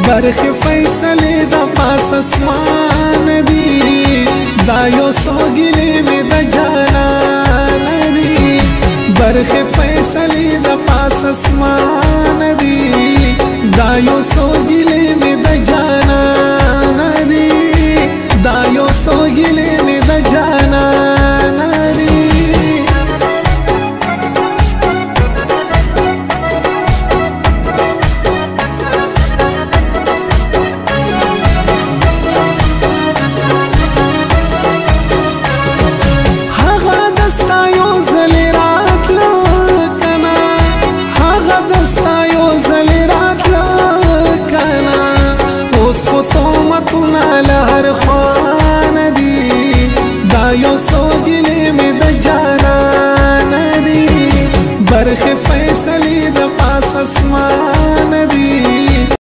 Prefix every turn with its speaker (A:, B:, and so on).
A: برخي فیصلې د پاس اسمان دي دا یو څو ګیلې مې د جانان دي برخي فیصلې د پاس اسمان دي دا یو څو ګیلې مې د جانان دي دا یو څو ګیلې مې د جانان دي تهمتونه